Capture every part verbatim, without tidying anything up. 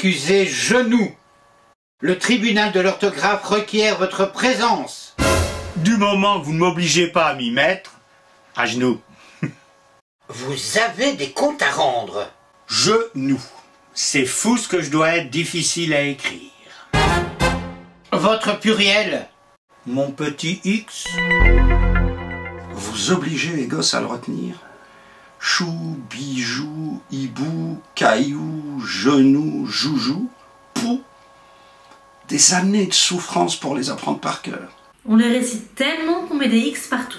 Accusé genou. Le tribunal de l'orthographe requiert votre présence. Du moment que vous ne m'obligez pas à m'y mettre, à genoux. Vous avez des comptes à rendre. Genou. C'est fou ce que je dois être difficile à écrire. Votre pluriel. Mon petit X. Vous obligez les gosses à le retenir. Chou, bijou, hibou, caillou, genou, joujou, pou. Des années de souffrance pour les apprendre par cœur. On les récite tellement qu'on met des X partout.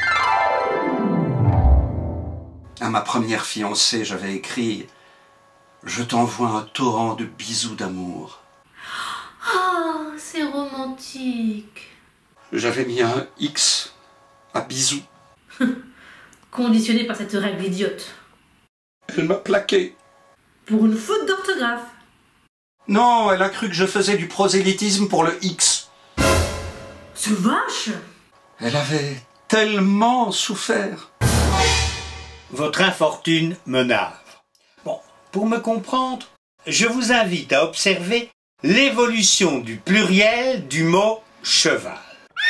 À ma première fiancée, j'avais écrit « Je t'envoie un torrent de bisous d'amour ». Ah, c'est romantique. J'avais mis un X à bisous. Conditionné par cette règle idiote. Elle m'a plaqué. Pour une faute d'orthographe. Non, elle a cru que je faisais du prosélytisme pour le X. Ce vache! Elle avait tellement souffert. Votre infortune me navre. Bon, pour me comprendre, je vous invite à observer l'évolution du pluriel du mot cheval.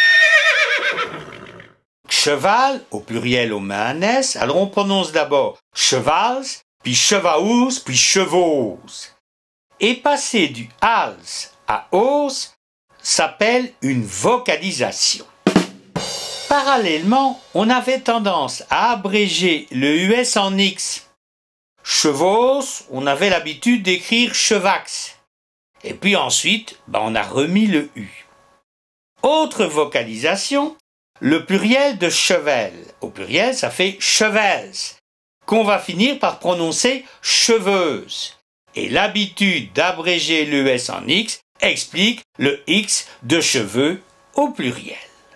Cheval, au pluriel on met un S, alors on prononce d'abord chevals, puis chevaous, puis chevaux. Et passer du als à os s'appelle une vocalisation. Parallèlement, on avait tendance à abréger le U S en X. Chevaux, on avait l'habitude d'écrire chevax. Et puis ensuite, ben on a remis le U. Autre vocalisation, le pluriel de chevel. Au pluriel, ça fait chevels, qu'on va finir par prononcer cheveuse. Et l'habitude d'abréger l'E S en X explique le X de cheveux au pluriel.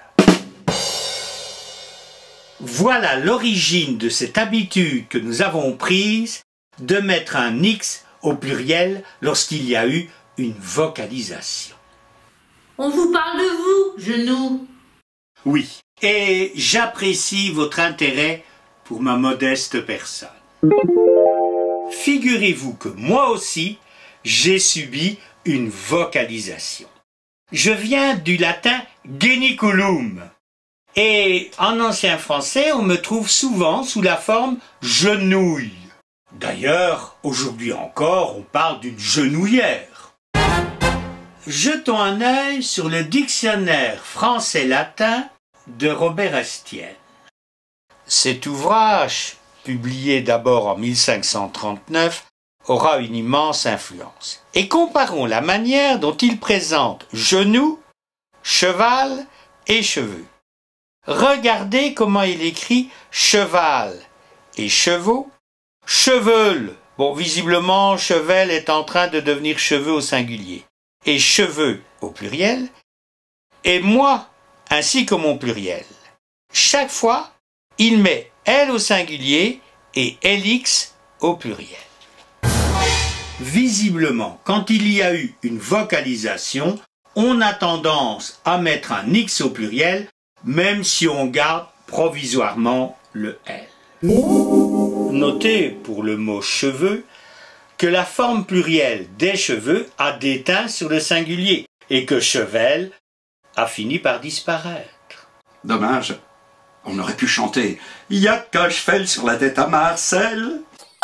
Voilà l'origine de cette habitude que nous avons prise de mettre un X au pluriel lorsqu'il y a eu une vocalisation. On vous parle de vous, genou. Oui, et j'apprécie votre intérêt pour ma modeste personne. Figurez-vous que moi aussi, j'ai subi une vocalisation. Je viens du latin geniculum. Et en ancien français, on me trouve souvent sous la forme genouille. D'ailleurs, aujourd'hui encore, on parle d'une genouillère. Jetons un œil sur le dictionnaire français-latin de Robert Estienne. Cet ouvrage, publié d'abord en mille cinq cent trente-neuf, aura une immense influence. Et comparons la manière dont il présente genou, cheval et cheveux. Regardez comment il écrit cheval et chevaux, cheveule. Bon, visiblement, chevel est en train de devenir cheveux au singulier. Et cheveux au pluriel, et moi, ainsi que mon pluriel. Chaque fois, il met elle au singulier et lx au pluriel. Visiblement, quand il y a eu une vocalisation, on a tendance à mettre un x au pluriel, même si on garde provisoirement le L. Notez pour le mot cheveux que la forme plurielle des cheveux a déteint sur le singulier et que chevel a fini par disparaître. Dommage, on aurait pu chanter « Y a qu'un cheval sur la tête à Marcel ».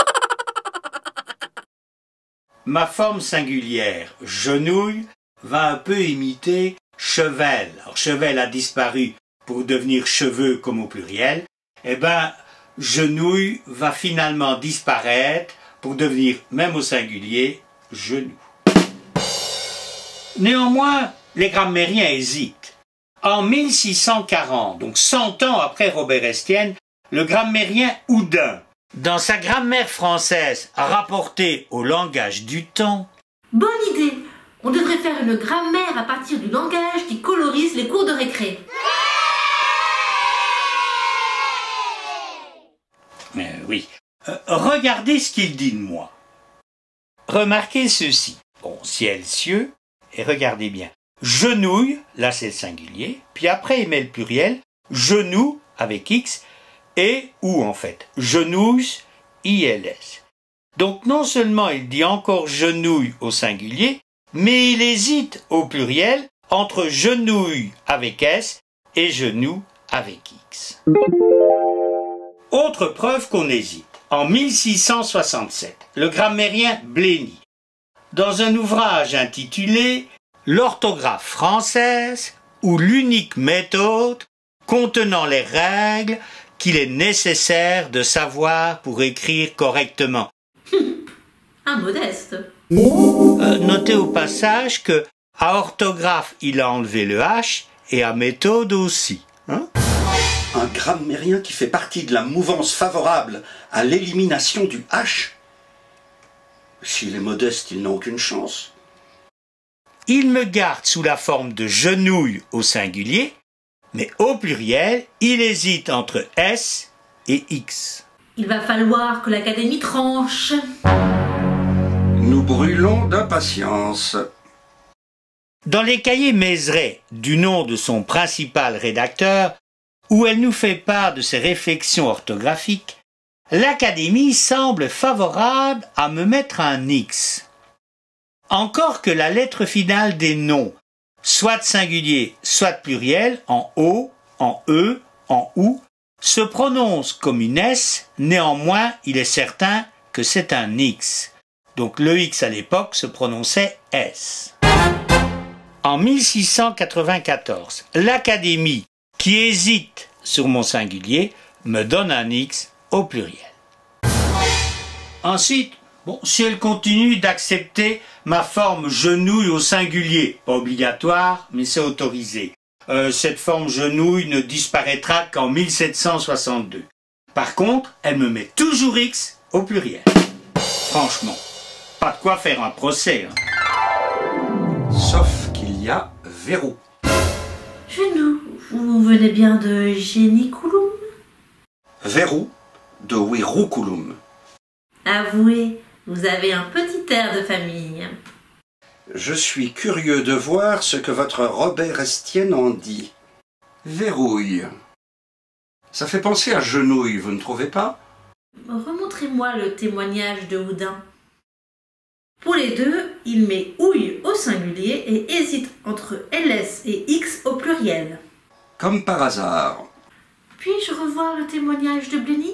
Ma forme singulière genouille va un peu imiter chevel. Alors chevel a disparu pour devenir cheveux comme au pluriel. Eh ben, genouille va finalement disparaître pour devenir, même au singulier, genou. Néanmoins, les grammairiens hésitent. En mille six cent quarante, donc cent ans après Robert Estienne, le grammairien Houdin, dans sa grammaire française rapportée au langage du temps... Bonne idée! On devrait faire une grammaire à partir du langage qui colorise les cours de récré. Euh, oui. Euh, regardez ce qu'il dit de moi. Remarquez ceci. Bon, ciel, cieux, et regardez bien. Genouille, là c'est le singulier, puis après il met le pluriel, genou avec X, et ou en fait, genouilles, I L S. Donc non seulement il dit encore genouille au singulier, mais il hésite au pluriel entre genouille avec S et genou avec X. Autre preuve qu'on hésite. En mille six cent soixante-sept, le grammairien Blény, dans un ouvrage intitulé « L'orthographe française ou l'unique méthode contenant les règles qu'il est nécessaire de savoir pour écrire correctement ». Un modeste. Euh, notez au passage que à orthographe, il a enlevé le H et à méthode aussi. Hein? Un grammairien qui fait partie de la mouvance favorable à l'élimination du H. S'il est modeste, il n'a aucune chance. Il me garde sous la forme de genouille au singulier, mais au pluriel, il hésite entre S et X. Il va falloir que l'Académie tranche. Nous brûlons d'impatience. Dans les cahiers Mézeray, du nom de son principal rédacteur, où elle nous fait part de ses réflexions orthographiques, l'Académie semble favorable à me mettre un X. Encore que la lettre finale des noms, soit singulier, soit pluriel, en O, en E, en OU, se prononce comme une S, néanmoins il est certain que c'est un X. Donc le X à l'époque se prononçait S. En mille six cent quatre-vingt-quatorze, l'Académie, qui hésite sur mon singulier, me donne un X au pluriel. Ensuite, bon, si elle continue d'accepter ma forme genouille au singulier, pas obligatoire, mais c'est autorisé. Euh, cette forme genouille ne disparaîtra qu'en mille sept cent soixante-deux. Par contre, elle me met toujours X au pluriel. Franchement, pas de quoi faire un procès. Hein. Sauf qu'il y a verrou. Genou, vous venez bien de Génicouloum? Verrou de Wiroukoulum. Avouez, vous avez un petit air de famille. Je suis curieux de voir ce que votre Robert Estienne en dit. Verrouille. Ça fait penser à genouille, vous ne trouvez pas? Remontrez-moi le témoignage de Houdin. Pour les deux, il met ouille au singulier et hésite entre L S et X au pluriel. Comme par hasard. Puis-je revoir le témoignage de Blény?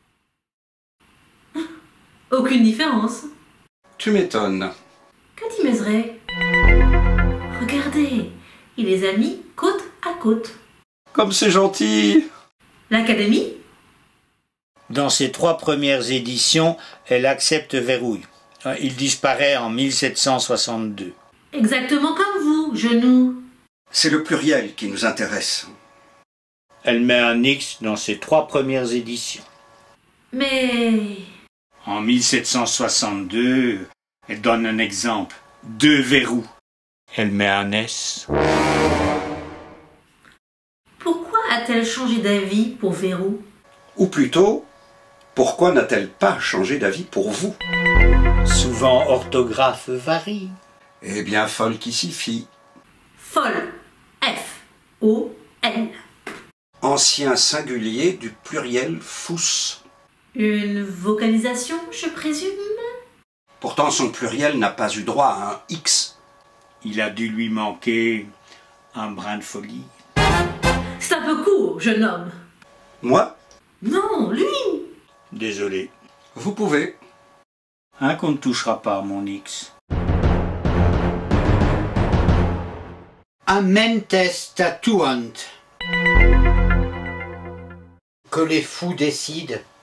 Aucune différence. Tu m'étonnes. Que dit Mézeray? Regardez, il les a mis côte à côte. Comme c'est gentil. L'Académie? Dans ses trois premières éditions, elle accepte verrouille. Il disparaît en mille sept cent soixante-deux. Exactement comme vous, genou. C'est le pluriel qui nous intéresse. Elle met un X dans ses trois premières éditions. Mais... En mille sept cent soixante-deux, elle donne un exemple. Deux verrous. Elle met un S. Pourquoi a-t-elle changé d'avis pour verrou? Ou plutôt, pourquoi n'a-t-elle pas changé d'avis pour vous? Souvent orthographe varie. Eh bien, folle qui s'y fie. Folle. F O L. Ancien singulier du pluriel fous. Une vocalisation, je présume? Pourtant, son pluriel n'a pas eu droit à un X. Il a dû lui manquer un brin de folie. C'est un peu court, jeune homme. Moi? Non, lui. Désolé. Vous pouvez. Hein, qu'on ne touchera pas à mon X. Amentes statuant. Que les fous décident.